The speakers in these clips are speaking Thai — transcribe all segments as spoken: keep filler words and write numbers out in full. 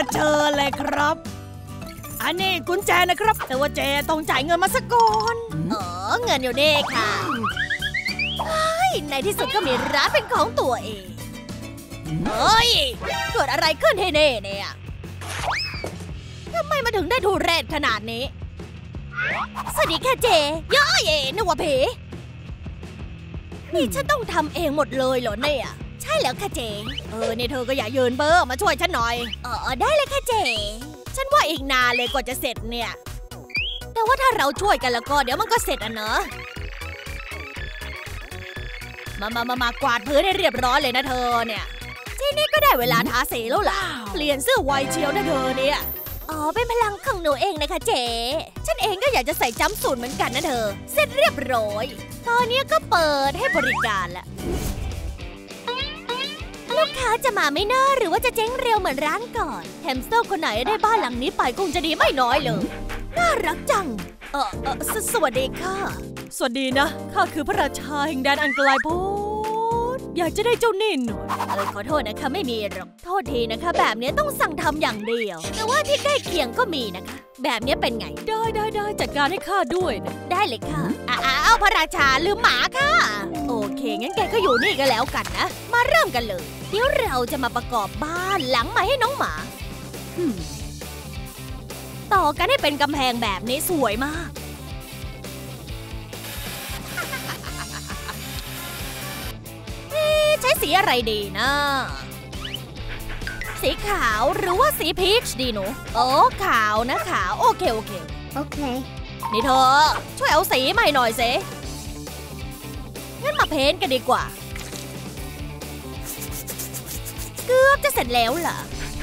เชิญเลยครับอันนี้กุญแจนะครับแต่ว่าเจต้องจ่ายเงินมาสักก่อนเออเงินอยู่นี่ค่ะในที่สุดก็มีร้านเป็นของตัวเองเฮ้ยเกิดอะไรขึ้นเฮเน่เนี่ยทำไมมาถึงได้ทุเรศขนาดนี้สวัสดีค่ะเจย่อยนึกว่าผีนี่ฉันต้องทำเองหมดเลยเหรอเนี่ยใช่แล้วค่ะเจเออนี่เธอก็อย่ายืนเบ้อมาช่วยฉันหน่อยเออได้เลยค่ะเจฉันว่าอีกนานเลยกว่าจะเสร็จเนี่ยแต่ว่าถ้าเราช่วยกันแล้วก็เดี๋ยวมันก็เสร็จอ่ะเนอะมามามามากวาดพื้นให้เรียบร้อยเลยนะเธอเนี่ยทีนี้ก็ได้เวลาทาสีแล้วล่ะเปลี่ยนเสื้อไวเชียวนะเธอเนี่ยอ๋อเป็นพลังของหนูเองนะคะเจ๊ฉันเองก็อยากจะใส่จัมป์สูทเหมือนกันนะเธอเสร็จเรียบร้อยตอนนี้ก็เปิดให้บริการละลูกค้าจะมาไม่น่าหรือว่าจะเจ๊งเร็วเหมือนร้านก่อนแฮมสเตอร์คนไหนได้บ้านหลังนี้ไปคงจะดีไม่น้อยเลยน่ารักจังเออเออส, สวัสดีค่ะสวัสดีนะข้าคือพระราชาแห่งแดนอันไกลโพ้นอยากจะได้เจ้านี่หน่อยเออขอโทษนะคะไม่มีหรอกโทษทีนะคะแบบนี้ต้องสั่งทำอย่างเดียวแต่ว่าที่ใกล้เคียงก็มีนะคะแบบนี้เป็นไงได้ได้ได้จัดการให้ข้าด้วยนะได้เลยค่ะอ้าวพระราชาลืมหมาค่ะโอเคงั้นแกก็อยู่นี่กันแล้วกันนะมาเริ่มกันเลยเดี๋ยวเราจะมาประกอบบ้านหลังใหม่ให้น้องหมาต่อกันให้เป็นกำแพงแบบนี้สวยมากใช้สีอะไรดีนะสีขาวหรือว่าสีพีชดีหนูโอ้ขาวนะขาวโอเคโอเคโอเคนี่เธอช่วยเอาสีมาให้หน่อยสิงั้นมาเพ้นกันดีกว่าเกือบจะเสร็จแล้วล่ะ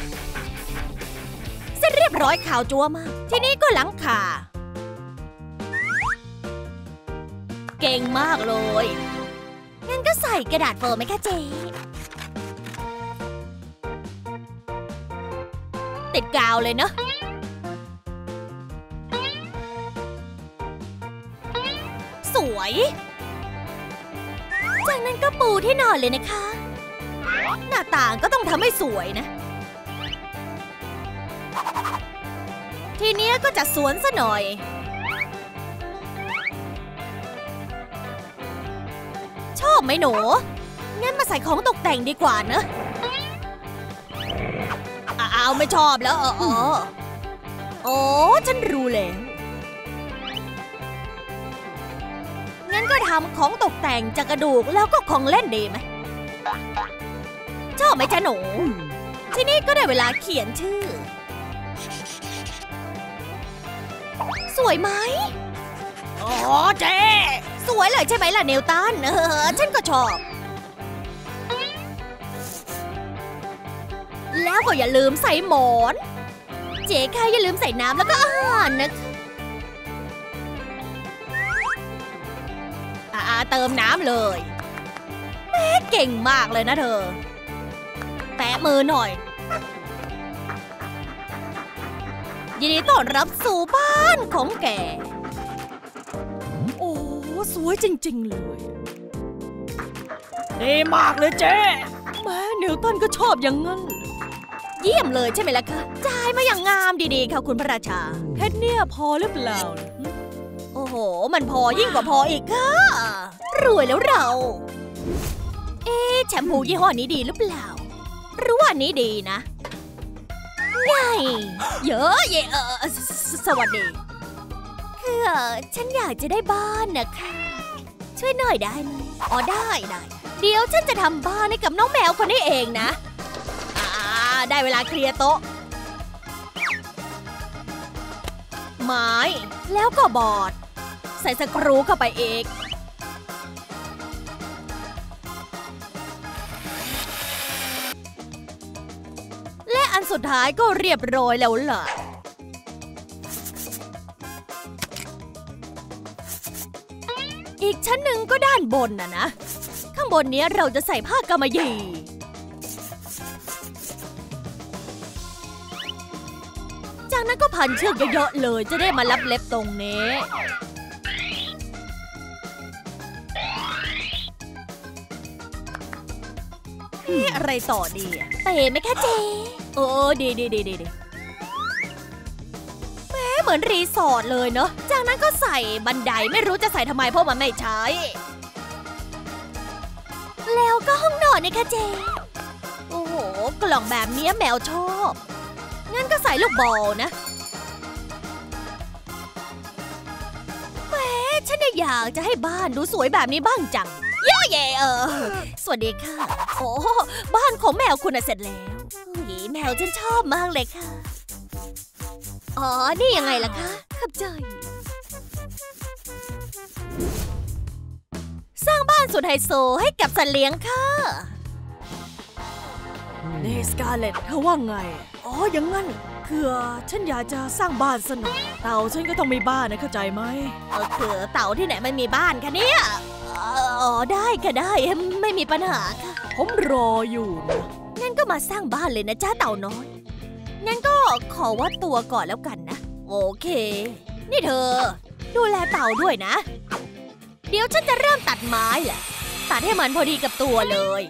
เสร็จเรียบร้อยขาวจั๊วมากทีนี้ก็หลังคาเก่งมากเลยงั้นก็ใส่กระดาษโฟมไหมคะเจ๊ติดกาวเลยเนอะสวยจากนั้นก็ปูที่นอนเลยนะคะหน้าต่างก็ต้องทำให้สวยนะทีนี้ก็จัดสวนซะหน่อยชอบไหมหนูงั้นมาใส่ของตกแต่งดีกว่านะอ้าวไม่ชอบแล้วอ๋อโอ้ฉันรู้แล้วงั้นก็ทำของตกแต่งจากกระดูกแล้วก็ของเล่นดีไหมชอบไหมจ๊ะหนูที่นี่ก็ได้เวลาเขียนชื่อสวยไหมอ๋อเจ๊สวยเลยใช่ไหมล่ะเนลตันเออฉันก็ชอบแล้วก็อย่าลืมใส่หมอนเจ๊ค่ะอย่าลืมใส่น้ำแล้วก็อาหารนะอ่าเติมน้ำเลยแม่เก่งมากเลยนะเธอแตะมือหน่อยยินดีต้อนรับสู่บ้านของแกโอ้สวยจริงๆเลยดีมากเลยเจ๊แม่นิวตันก็ชอบอย่างงั้นเยี่ยมเลยใช่ไหมล่ะคะจ่ายมาอย่างงามดีๆค่ะคุณพระราชาแค่เนี่ยพอหรือเปล่าโอ้โหมันพอยิ่งกว่าพออีกค่ะรวยแล้วเราเอ๊ะแชมพูยี่ห้อนี้ดีหรือเปล่าหรือว่านี้ดีนะไงเยอะเยอะสวัสดีคือฉันอยากจะได้บ้านนะคะช่วยหน่อยได้ไหมอ๋อได้ได้เดี๋ยวฉันจะทำบ้านให้กับน้องแมวคนนี้เองนะได้เวลาเคลียร์โต๊ะไม้แล้วก็บอร์ดใส่สกรูเข้าไปอีกและอันสุดท้ายก็เรียบร้อยแล้วล่ะอีกชั้นหนึ่งก็ด้านบนน่ะนะข้างบนนี้เราจะใส่ผ้ากำมะหยี่จากนั้นก็พันเชือกเยอะๆเลยจะได้มาลับเล็บตรงนี้นี่อะไรต่อดีเตะไหมคะเจ๊โอ้ดีดีดีดีแม้เหมือนรีสอร์ทเลยเนาะจากนั้นก็ใส่บันไดไม่รู้จะใส่ทำไมเพราะมันไม่ใช้แล้วก็ห้องนอนนี่ค่ะเจโอ้โหกล่องแบบนี้แมวชอบงั้นก็ใส่ลูกบอลนะแหมฉันอยากจะให้บ้านดูสวยแบบนี้บ้างจังเย้เย่เออสวัสดีค่ะโอ้บ้านของแมวคุณเสร็จแล้วแมวฉันชอบมากเลยค่ะอ๋อนี่ยังไงล่ะคะขับใจสร้างบ้านสุดไฮโซให้กับสัตว์เลี้ยงค่ะนี่สกาเลตเธอว่าไงอ๋ออย่างงั้นคือฉันอยากจะสร้างบ้านสนุกเต่าฉันก็ต้องมีบ้านนะเข้าใจไหมเออคือเต่าที่ไหนมันมีบ้านคะเนี่ยอ๋อได้ค่ะได้ไม่มีปัญหาค่ะผมรออยู่นะงั้นก็มาสร้างบ้านเลยนะจ้าเต่าน้อยงั้นก็ขอวัดตัวก่อนแล้วกันนะโอเคนี่เธอดูแลเต่าด้วยนะเดี๋ยวฉันจะเริ่มตัดไม้แหละตัดให้มันพอดีกับตัวเลย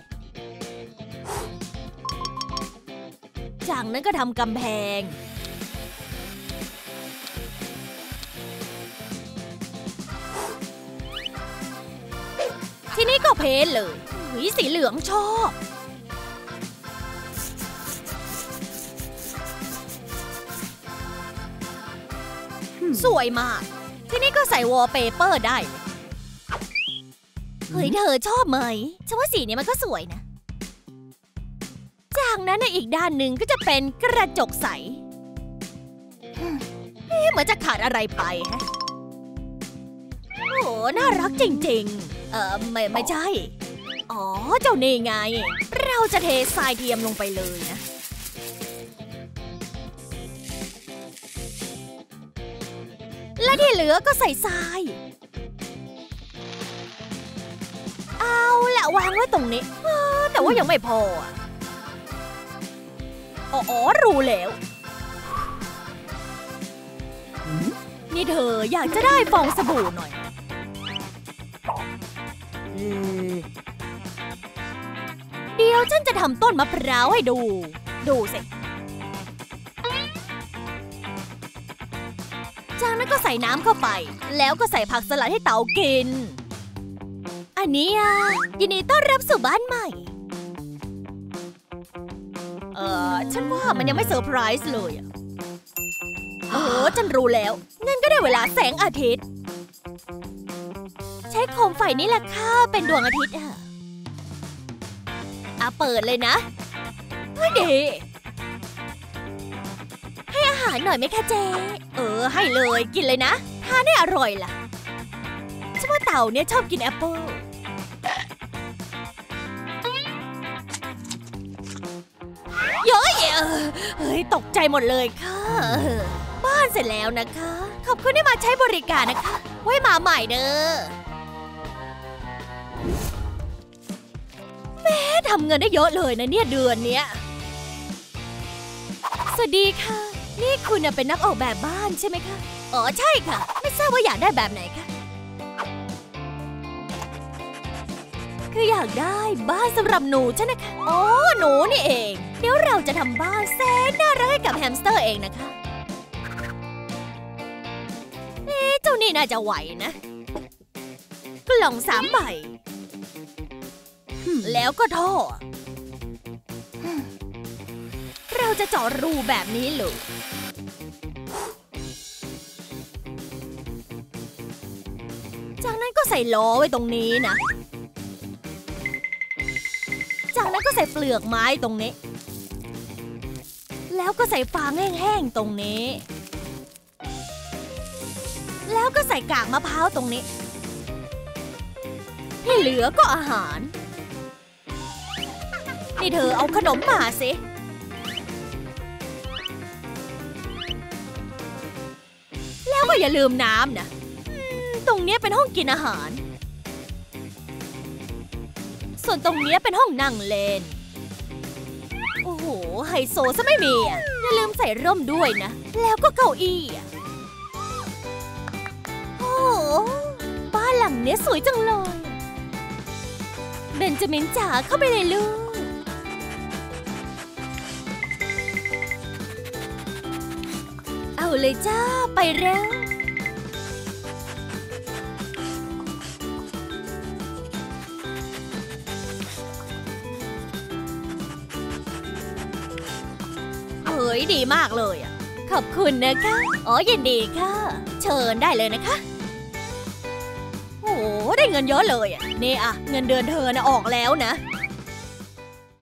จากนั้นก็ทำกำแพงทีนี้ก็เพ้นเลยสีสีเหลืองชอบสวยมากทีนี้ก็ใส่วอลเปเปอร์ได้เฮ้ยเธอชอบไหมฉันว่าสีนี้มันก็สวยนะจากนั้นในอีกด้านหนึ่งก็จะเป็นกระจกใสเอ๊ะเหมือนจะขาดอะไรไปฮะโอ้น่ารักจริงๆเออไม่ไม่ใช่อ๋อเจ้านี่ไงเราจะเททรายเทียมลงไปเลยนะและที่เหลือก็ใส่ทรายเอาละวางไว้ตรงนี้แต่ว่ายังไม่พออ๋อรู้แล้วนี่เธออยากจะได้ฟองสบู่หน่อยเดี๋ยวฉันจะทำต้นมะพร้าวให้ดูดูสิจากนั้นก็ใส่น้ำเข้าไปแล้วก็ใส่ผักสลัดให้เต่ากินอันนี้อ่ะยินดีต้อนรับสู่บ้านใหม่เออฉันว่ามันยังไม่เซอร์ไพรส์เลยอ่ะโอ้ฉันรู้แล้วงั้นก็ได้เวลาแสงอาทิตย์ใช้โคมไฟนี่แหละค่ะเป็นดวงอาทิตย์อ่ะอ่ะเปิดเลยนะเฮ้ยดีให้อาหารหน่อยไหมคะเจ๊เออให้เลยกินเลยนะทานให้อร่อยล่ะฉันว่าเต่าเนี่ยชอบกินแอปเปิ้ลเยอะเฮ้ยตกใจหมดเลยค่ะบ้านเสร็จแล้วนะคะขอบคุณที่มาใช้บริการนะคะไว้มาใหม่เด้อแม่ทำเงินได้เยอะเลยนะเนี่ยเดือนเนี้ยสวัสดีค่ะนี่คุณเป็นนักออกแบบบ้านใช่ไหมคะอ๋อใช่ค่ะไม่ทราบว่าอยากได้แบบไหนคะคืออยากได้บ้านสำหรับหนูใช่ไหมคะอ๋อหนูนี่เองเดี๋ยวเราจะทำบ้านแสนน่ารักให้กับแฮมสเตอร์เองนะคะเอ๊ะเจ้านี่น่าจะไหวนะกล่องสามใบแล้วก็ท่อเราจะเจาะรูแบบนี้เลยจากนั้นก็ใส่ล้อไว้ตรงนี้นะจากนั้นก็ใส่เปลือกไม้ตรงนี้แล้วก็ใส่ฟางแห้งๆตรงนี้แล้วก็ใส่กากมะพร้าวตรงนี้ที่เหลือก็อาหารนี่เธอเอาขนมมาสิแล้วก็อย่าลืมน้ำนะตรงนี้เป็นห้องกินอาหารส่วนตรงนี้เป็นห้องนั่งเล่นโอ้โหไฮโซซะไม่มีอ่ะอย่าลืมใส่ร่มด้วยนะแล้วก็เก้าอี้อ่ะโอ้บ้านหลังนี้สวยจังเลยเบนจามินจ๋าเข้าไปเลยลูกเอาเลยจ้าไปเร็วเฮ้ยดีมากเลยอ่ะขอบคุณนะคะอ๋อยินดีค่ะเชิญได้เลยนะคะโอ้ได้เงินเยอะเลยอ่ะนี่อ่ะเงินเดือนเธอนะออกแล้วนะ